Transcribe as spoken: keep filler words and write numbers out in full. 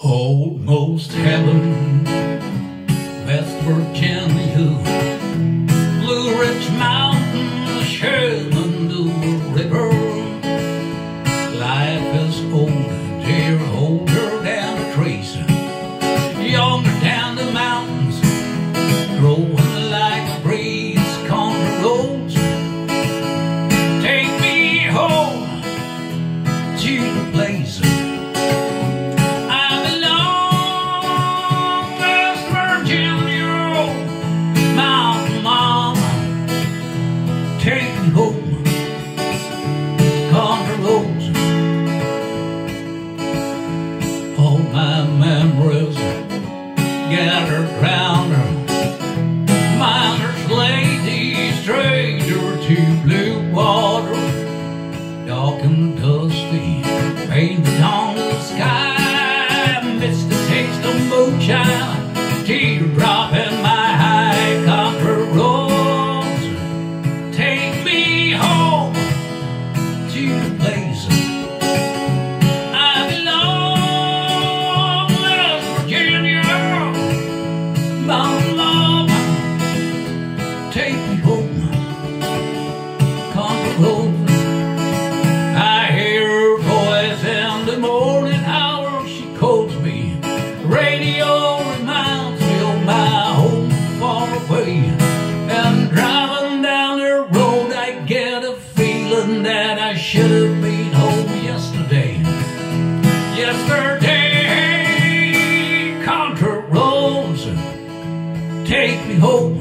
Almost heaven, West Virginia, Blue Ridge Mountains, Shenandoah River. Life is older, dear, older than a trace, younger than the mountains, growing like a breeze. Country roads take me home to the place take me home, country roads. All my memories gathered round her. Miner's lady, stranger to blue water, dark and dusty, painted on the sky. Miss the taste of moonshine, teardrop in my high. Country roads take me home to the place I belong. West Virginia, Mountain Mama, take me home, country roads. I hear her voice in the morning hour, she calls me. Radio reminds me of my home far away. And driving down the road, I get a feeling that I should have been home yesterday. Yesterday, country roads take me home.